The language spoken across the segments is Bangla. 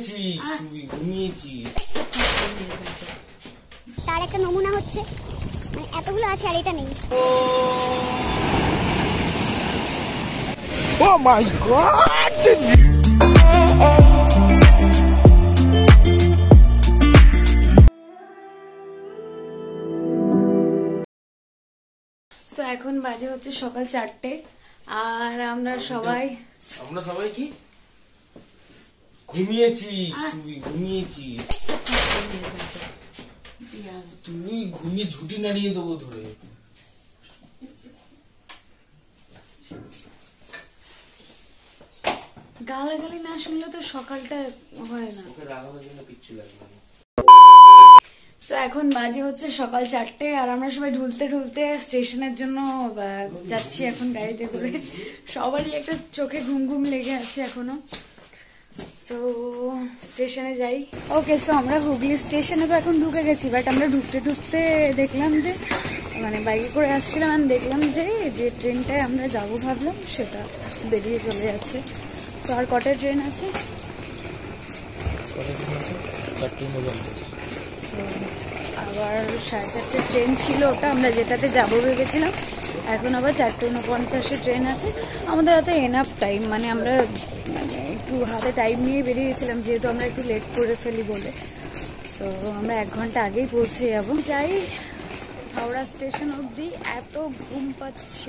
ঘুমিয়েছিস, তুই ঘুমিয়েছিস। তার একটা নমুনা হচ্ছে, মানে এতগুলো আছে আর এটা নেই। ও মাই গড! সো এখন বাজে হচ্ছে সকাল 4টে আর আমরা সবাই কি ঘুমিয়েছিস, তুই ঘুমিয়েছিস, তুই ঘুমিয়ে ঝুটি নাড়িয়ে দেবো ধরে। গালাগালি না শুনলে তো সকালটা হয় না। কিচ্ছু লাগবে না। সো এখন বাজে হচ্ছে সকাল 4টে আর আমরা সবাই ঢুলতে ঢুলতে স্টেশনের জন্য যাচ্ছি এখন গাড়িতে করে। সবারই একটা চোখে ঘুম ঘুম লেগে আছে এখনো। সো স্টেশনে যাই। ওকে, সো আমরা হুগলি স্টেশনে তো এখন ঢুকে গেছি, বাট আমরা ঢুকতে ঢুকতে দেখলাম যে মানে বাইকে করে আসছিলাম আর দেখলাম যে ট্রেনটায় আমরা যাবো ভাবলাম সেটা বেরিয়ে চলে যাচ্ছে। তো আর কটা ট্রেন আছে? আবার 4:30 ট্রেন ছিল ওটা, আমরা যেটাতে যাবো ভেবেছিলাম। এখন আবার 4:49 ট্রেন আছে। আমাদের হাতে এনাফ টাইম, মানে আমরা মানে একটু হাতে টাইম নিয়ে বেরিয়ে গেছিলাম যেহেতু আমরা একটু লেট করে ফেলি বলে। সো আমরা 1 ঘন্টা আগেই পৌঁছে যাবো। যাই হাওড়া স্টেশন অবধি। এত ঘুম পাচ্ছে।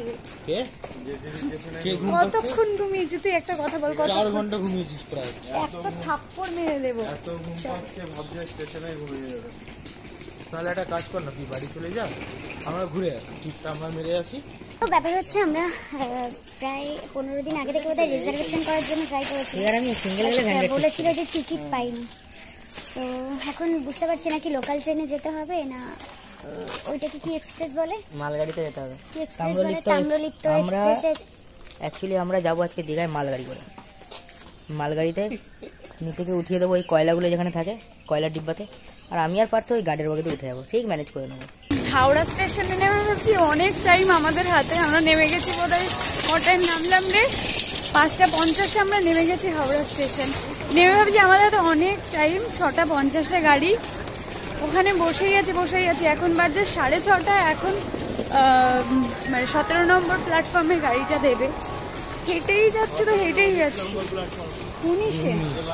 কতক্ষণ ঘুমিয়েছি তুই? একটা কথা বল। 4 ঘন্টা ঘুমিয়েছিস প্রায়। একটা থাপ্পড় মেরে দেবো। এত ঘুম পাচ্ছে, ভাবছি স্টেশনে ঘুমিয়ে যাবে। তাহলে একটা কাজ কর না, তুই বাড়ি চলে যা, আমরা ঘুরে আসি, টিপটা আমরা মেরে আসি। তো ব্যাপার হচ্ছে আমরা প্রায় 15 দিন আগে থেকে ওদের রিজার্ভেশন করার জন্য ট্রাই করেছি। বলেছিল যে টিকিট পাইনি। তো এখন বুঝতে পারছি না কি লোকাল ট্রেনে যেতে হবে না ওইটাকে কি এক্সপ্রেস বলে, মালগাড়িতে যেতে হবে। আমরা অ্যাকচুয়ালি আমরা যাবো আজকে দীঘায় মালগাড়ি করে। মালগাড়িতে নিতে উঠিয়ে দেবো ওই কয়লাগুলো যেখানে থাকে কয়লার ডিব্বাতে, আর আমি আর পার্থ ওই গাড়ির বগিতে উঠে যাবো, ঠিক ম্যানেজ করে নেবো। হাওড়া স্টেশনে নেমে ভাবছি অনেক টাইম আমাদের হাতে। আমরা নেমে গেছি বোধহয় কটায় নামলাম রে, 5:50 আমরা নেমে গেছি হাওড়া স্টেশন। নেমে ভাবছি আমাদের হাতে অনেক টাইম, 6:50 গাড়ি। ওখানে বসেই আছি। এখন বাজে 6:30। এখন মানে 17 নম্বর প্ল্যাটফর্মে গাড়িটা দেবে। হেঁটেই যাচ্ছে তো হেঁটেই যাচ্ছি। 19-এ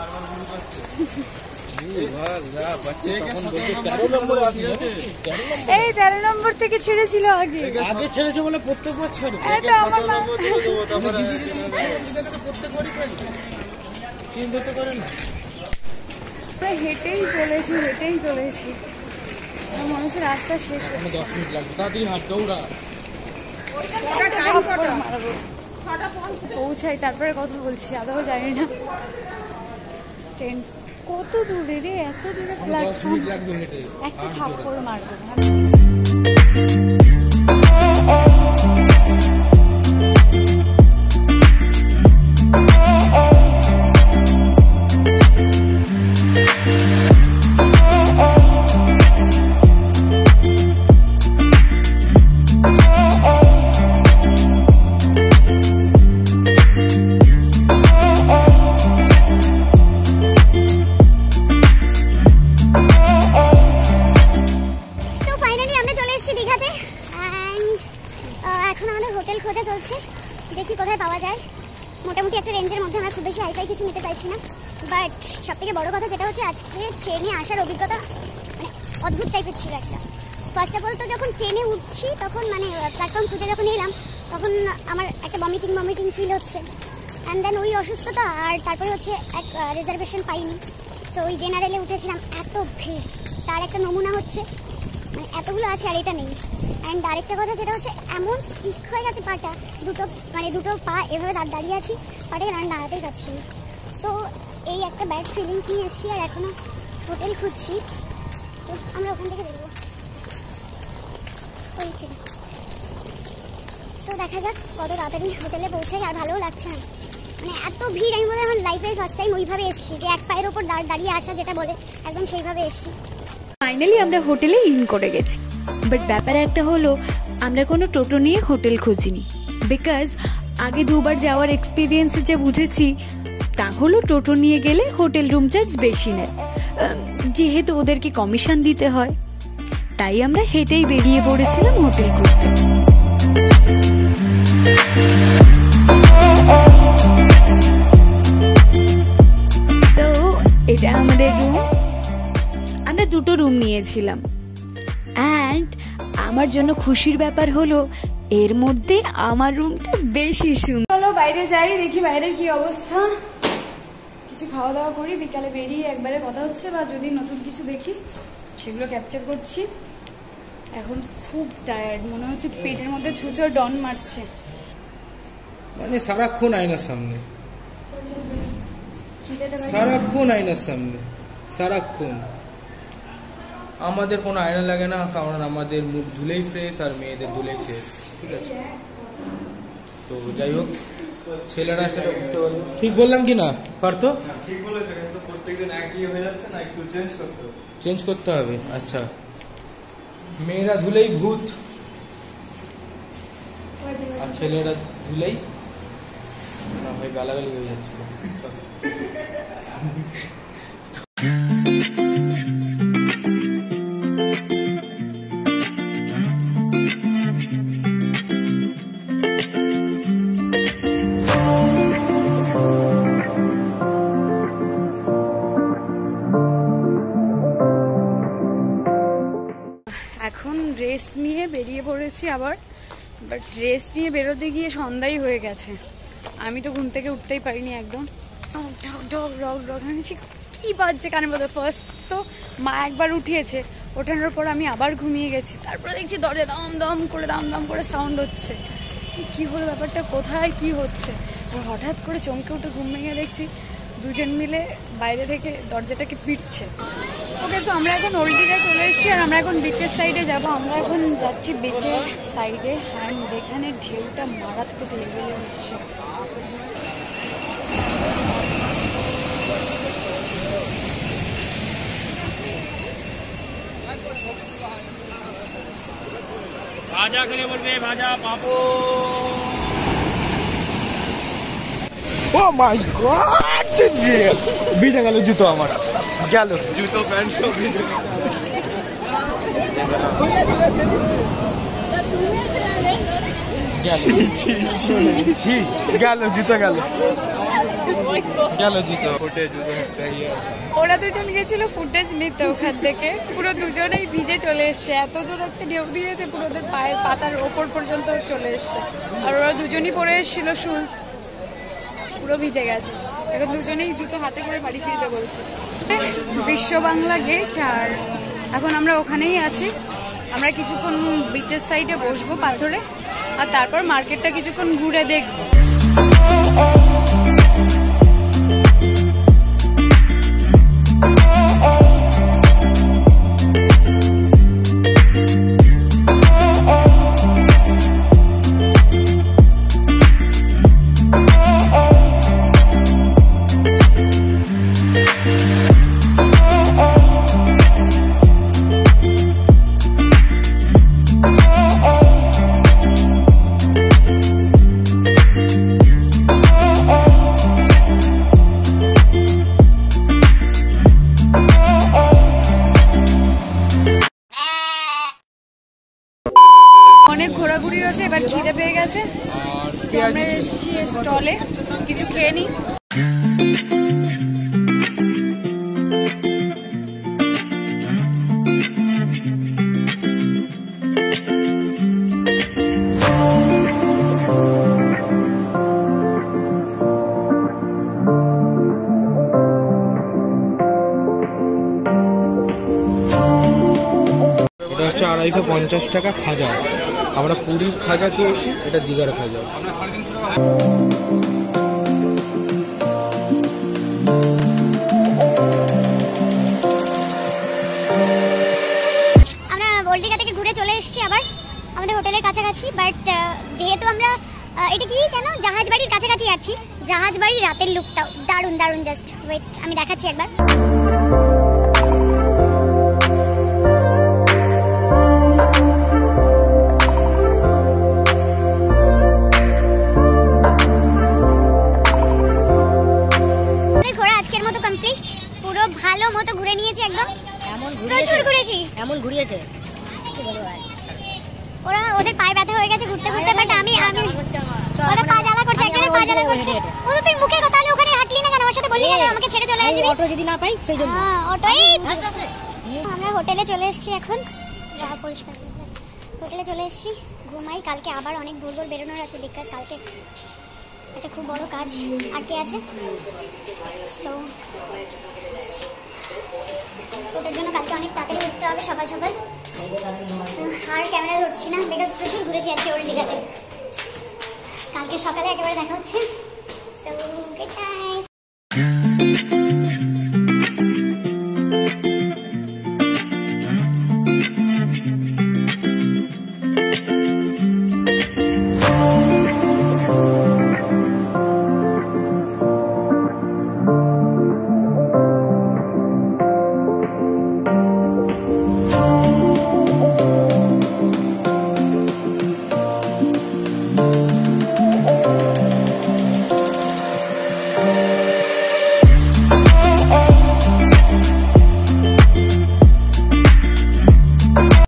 এই 13 নম্বর থেকে ছেড়েছিল আগে ছেড়েছে বলে প্রত্যেকবার ছেড়ে হেঁটেই চলেছি। মনে হচ্ছে রাস্তা শেষ হচ্ছে। 10 মিনিট লাগবে, তাড়াতাড়ি হাঁট, দৌড়া। পৌঁছাই তারপরে কথা বলছি, আদৌ জানি না ট্রেন কত দূরে রে, এত দূরে প্ল্যাটফর্ম। একটা থাপ্পড় মারবো। দেখি কোথায় পাওয়া যায়। মোটামুটি একটা রেঞ্জের মধ্যে আমরা খুব বেশি হাইফাই কিছু নিতে চাইছি না। বাট সবথেকে বড় কথা যেটা হচ্ছে আজকে ট্রেনে আসার অভিজ্ঞতা মানে অদ্ভুত টাইপের ছিল একটা। ফার্স্ট অফ অল তো যখন ট্রেনে উঠছি তখন মানে প্ল্যাটফর্ম খুঁজে যখন এলাম তখন আমার একটা বমিটিং ফিল হচ্ছে। অ্যান্ড দেন ওই অসুস্থতা আর তারপরে হচ্ছে এক রিজার্ভেশন পাইনি। তো ওই জেনারেলে উঠেছিলাম, এত ভিড়। তার একটা নমুনা হচ্ছে, মানে এতগুলো আছে আর এটা নেই। অ্যান্ড আরেকটা কথা যেটা হচ্ছে এমন ঠিক হয়ে গেছে পাটা, দুটো পা এভাবে দাঁড়িয়ে আছি, পাটাকে দাঁড়াতেই পারছি না। তো এই একটা ব্যাড ফিলিংস নিয়ে এসছি আর এখনও হোটেল খুঁজছি। তো আমরা ওখান থেকে বেরোবো ওই থেকে। তো দেখা যাক কত তাড়াতাড়ি হোটেলে পৌঁছাই। আর ভালোও লাগছে না, মানে এত ভিড়। আমি বলে আমার লাইফের ফার্স্ট টাইম ওইভাবে এসছি যে এক পায়ের ওপর দাঁড়িয়ে আসা যেটা বলে একদম সেইভাবে এসছি। ফাইনালি আমরা হোটেলে ইন করে গেছি। বাট ব্যাপার একটা হলো আমরা কোনো টোটো নিয়ে হোটেল খুঁজিনি, বিকজ আগে দুবার যাওয়ার এক্সপিরিয়েন্সে যা বুঝেছি তা হলো টোটো নিয়ে গেলে হোটেল রুম চার্জ বেশি নেয়, যেহেতু ওদেরকে কমিশন দিতে হয়। তাই আমরা হেঁটেই বেরিয়ে পড়েছিলাম হোটেল খুঁজতে। সো এটা আমাদের রুম। আমরা দুটো রুম নিয়েছিলাম। অ্যান্ড আমার জন্য খুশির ব্যাপার হলো এর মধ্যে আমার রুমটা বেশি সুন্দর। চলো বাইরে যাই, দেখি বাইরের কি অবস্থা, কিছু খাওয়া দাওয়া করি, বিকালে বেরিয়ে একবারে কথা হচ্ছে, বা যদি নতুন কিছু দেখি সেগুলো ক্যাপচার করছি। এখন খুব টায়ার্ড, মনে হচ্ছে পেটের মধ্যে ছুঁচো ডন মারছে। মানে সারাক্ষণ আয়নার সামনে, সারাক্ষণ আয়নার সামনে, সারাক্ষণ। আমাদের কোনো আয়না লাগে না, কারণ আমাদের মুখ ধুলেই ফ্রেশ আর মেয়েদের ধুলেই শেষ, ঠিক আছে? তো যাই হোক, ছেলেরা সেটা বুঝতে পারবে। ঠিক বললাম কি না পার্থ? ঠিক বলেছো, কিন্তু প্রত্যেকদিন একই হয়ে যাচ্ছে না, একটু চেঞ্জ করতে হবে। চেঞ্জ করতে হবে। আচ্ছা, মেয়েরা ধুলেই ভূত আর ছেলেরা ধুলেই না ভাই, গালাগালি হয়ে যাচ্ছিল। এখন রেস্ট নিয়ে বেরিয়ে পড়েছি আবার, বাট রেস্ট নিয়ে বেরোতে গিয়ে সন্ধ্যাই হয়ে গেছে। আমি তো ঘুম থেকে উঠতেই পারিনি একদম। কি বাজছে কানের মধ্যে। ফার্স্ট তো মা একবার উঠিয়েছে, ওঠানোর পর আমি আবার ঘুমিয়ে গেছি। তারপরে দেখছি দরজা দম দম করে সাউন্ড হচ্ছে। কি হলো ব্যাপারটা, কোথায় কি হচ্ছে? আর হঠাৎ করে চমকে উঠে ঘুম ভেঙে দেখছি দুজন মিলে বাইরে থেকে দরজাটাকে পিটছে। ওকে, তো আমরা এখন ওল্ড দীঘায় চলে এসেছি আর আমরা এখন বিচের সাইডে যাব। আমরা এখন যাচ্ছি বিচের সাইডে, অ্যান্ড এখানে ঢেউটা মারাত্মক লেভেলে হচ্ছে। ভাজা খেলে বলবে, ভাজা পাবো। ও মাই গড, ভিজে গেল জুতো আমার, গেল জুতো প্যান্ট সব ভিজে গেল জুতো, গেল জুতো। ওরা দুজন গেছিল ফুটেজ নিতে, ওখান থেকে পুরো দুজনেই ভিজে চলে এসছে। এত জোর একটা ঢেউ দিয়েছে, পুরো ওদের পায়ের পাতার ওপর পর্যন্ত চলে এসছে। আর ওরা দুজনই পরে এসেছিল শুজ, পুরো ভিজে গেছে। এখন দুজনেই জুতো হাতে করে বাড়ি ফিরতে বলছে। বিশ্ব বাংলা গেট, আর এখন আমরা ওখানেই আছি। আমরা কিছুক্ষণ বিচের সাইডে বসবো পাথরে, আর তারপর মার্কেটটা কিছুক্ষণ ঘুরে দেখবো। অনেক ঘোরাঘুরি হয়েছে, এবার খিদে পেয়ে গেছে। আমরা এসেছি স্টলে, কিছু খেয়ে নিই। এটা হচ্ছে 250 টাকা খাজা। আমরা পুরীর খাজা খেয়েছি, এটা দীঘার খাজা। আমরা ওল্ড দীঘা থেকে ঘুরে চলে এসেছি আবার আমাদের হোটেলের কাছাকাছি। বাট যেহেতু আমরা এটা কি জানো, জাহাজ বাড়ির কাছাকাছি আছি। জাহাজ বাড়ির রাতের লুকটাও দারুণ দারুণ। জাস্ট ওয়েট, আমি দেখাচ্ছি একবার। ভালো মতো ঘুরে নিয়েছি একদম। এমন প্রচুর ঘুরেছি। এমন ঘুরিয়েছে ওরা ওদের পায়ে ব্যথা হয়ে গেছে ঘুরতে ঘুরতে, বাট আমি ওদের পা জ্বালা করছে, একজনের পা জ্বালা করছে। ও তুই মুখের কথা হলে ওখানে হাঁটলি না কেন? আমার সাথে বললি কেন আমাকে ছেড়ে চলে আসবি? অটো যদি না পাই সেই জন্য। হ্যাঁ অটোই। আমরা হোটেলে চলে এসেছি এখন, যা পরিষ্কার হোটেলে চলে এসেছি। ঘুমাই, কালকে আবার অনেক ভোর ভোর বেরোনোর আছে, বিকজ কালকে একটা খুব বড় কাজ আটকে আছে। সো ওটার জন্য কালকে অনেক তাড়াতাড়ি উঠতে হবে, সকাল সকাল। আর ক্যামেরা ধরছি না, বিকজ প্রচুর ঘুরেছি আজকে ওল্ড দীঘাতে। কালকে সকালে একেবারে দেখা হচ্ছে।